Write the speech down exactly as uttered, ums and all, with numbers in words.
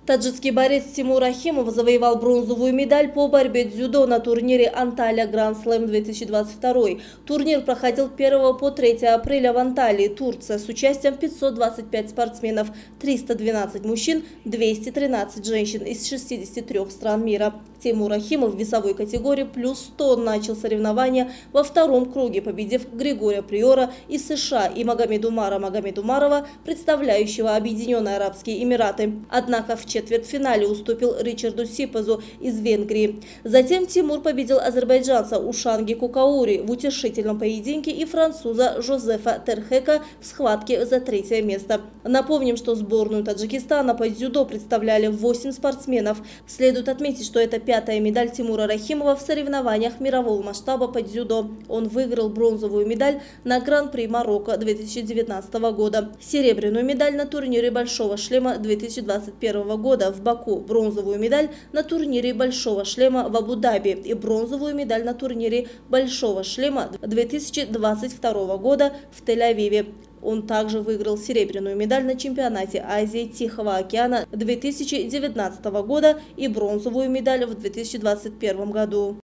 Таджикский борец Тимур Рахимов завоевал бронзовую медаль по борьбе дзюдо на турнире Анталия Гранд Слэм две тысячи двадцать два. Турнир проходил первого по третьего апреля в Анталии, Турция, с участием пятьсот двадцать пять спортсменов, триста двенадцать мужчин, двести тринадцать женщин из шестидесяти трёх стран мира. Тимур Рахимов в весовой категории плюс сто начал соревнования во втором круге, победив Григория Приора из США и Магомедумара Магомедумарова, представляющего Объединенные Арабские Эмираты. Однако в четвертьфинале уступил Ричарду Сипазу из Венгрии. Затем Тимур победил азербайджанца Ушанги Кукаури в утешительном поединке и француза Жозефа Терхека в схватке за третье место. Напомним, что сборную Таджикистана по дзюдо представляли восемь спортсменов. Следует отметить, что это пятая медаль Тимура Рахимова в соревнованиях мирового масштаба по дзюдо. Он выиграл бронзовую медаль на Гран-при Марокко две тысячи девятнадцатого года, серебряную медаль на турнире Большого шлема две тысячи двадцать первого года в Баку, бронзовую медаль на турнире Большого шлема в Абу-Даби и бронзовую медаль на турнире Большого шлема две тысячи двадцать второго года в Тель-Авиве. Он также выиграл серебряную медаль на чемпионате Азии Тихого океана две тысячи девятнадцатого года и бронзовую медаль в две тысячи двадцать первом году.